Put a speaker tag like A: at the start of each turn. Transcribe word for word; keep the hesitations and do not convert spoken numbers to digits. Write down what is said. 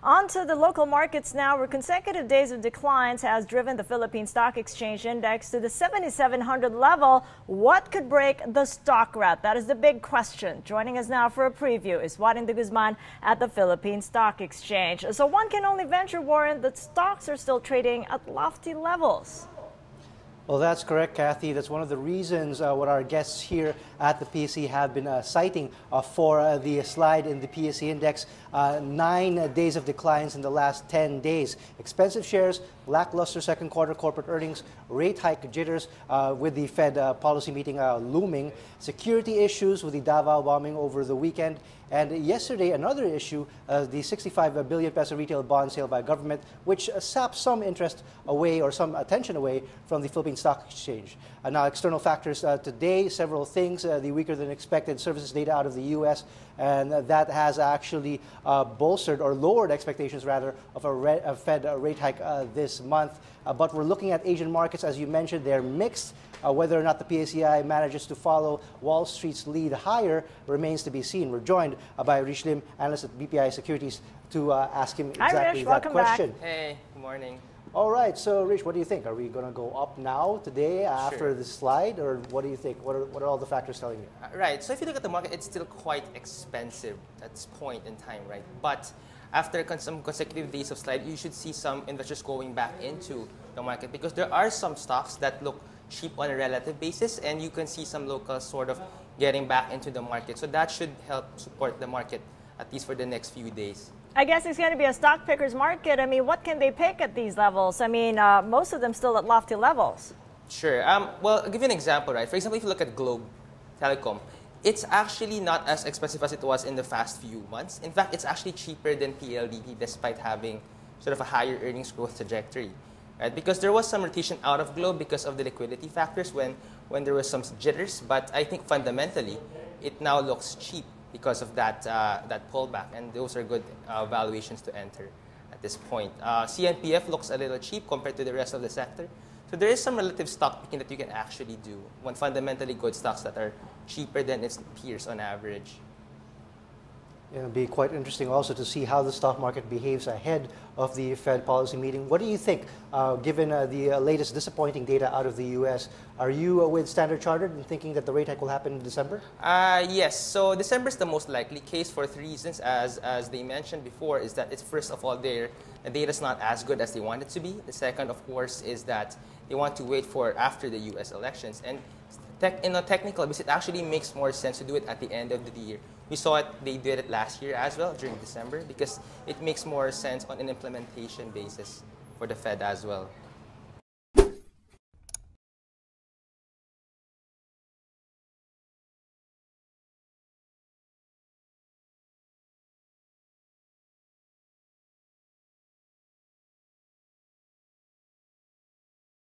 A: On to the local markets now, where consecutive days of declines has driven the Philippine Stock Exchange Index to the seventy-seven hundred level. What could break the stock rat? That is the big question. Joining us now for a preview is Warren de Guzman at the Philippine Stock Exchange. So one can only venture, Warren, that stocks are still trading at lofty levels.
B: Well, that's correct, Kathy. That's one of the reasons uh, what our guests here at the P S E have been uh, citing uh, for uh, the slide in the P S E index. Uh, nine uh, days of declines in the last ten days. Expensive shares, lackluster second quarter corporate earnings, rate hike jitters uh, with the Fed uh, policy meeting uh, looming, security issues with the Davao bombing over the weekend, and yesterday another issue, uh, the sixty-five billion peso retail bond sale by government, which uh, sapped some interest away or some attention away from the Philippine Stock Exchange. Uh, now, external factors uh, today, several things, uh, the weaker than expected services data out of the U S, and uh, that has actually uh, bolstered or lowered expectations, rather, of a, re a Fed uh, rate hike uh, this month. Uh, but we're looking at Asian markets, as you mentioned, they're mixed. Uh, whether or not the P S E I manages to follow Wall Street's lead higher remains to be seen. We're joined uh, by Riche Lim, analyst at B P I Securities, to uh, ask him exactly
A: Hi, Riche,
B: that
A: welcome
B: question.
A: Back.
C: Hey, good morning.
B: All right, so Rich, what do you think? Are we going to go up now, today, after
C: Sure.
B: this slide, or what do you think? What are, what are all the factors telling you?
C: Uh, right, so if you look at the market, it's still quite expensive at this point in time, right? But after con some consecutive days of slide, you should see some investors going back into the market because there are some stocks that look cheap on a relative basis, and you can see some locals sort of getting back into the market. So that should help support the market, at least for the next few days.
A: I guess it's going to be a stock picker's market. I mean, what can they pick at these levels? I mean, uh, most of them still at lofty levels.
C: Sure. Um, well, I'll give you an example, right? For example, if you look at Globe Telecom, it's actually not as expensive as it was in the past few months. In fact, it's actually cheaper than P L D T despite having sort of a higher earnings growth trajectory. Right? Because there was some rotation out of Globe because of the liquidity factors when, when there was some jitters. But I think fundamentally, it now looks cheap because of that, uh, that pullback. And those are good uh, valuations to enter at this point. Uh, C N P F looks a little cheap compared to the rest of the sector. So there is some relative stock picking that you can actually do when fundamentally good stocks that are cheaper than its peers on average.
B: It'll be quite interesting also to see how the stock market behaves ahead of the Fed policy meeting. What do you think, uh, given uh, the uh, latest disappointing data out of the U S? Are you uh, with Standard Chartered and thinking that the rate hike will happen in December?
C: Uh, yes. So December is the most likely case for three reasons. As, as they mentioned before, is that it's first of all, their the data is not as good as they want it to be. The second, of course, is that they want to wait for after the U S elections. And tech, in a technical basis, it actually makes more sense to do it at the end of the year. We saw it, they did it last year as well during December because it makes more sense on an implementation basis for the Fed as well.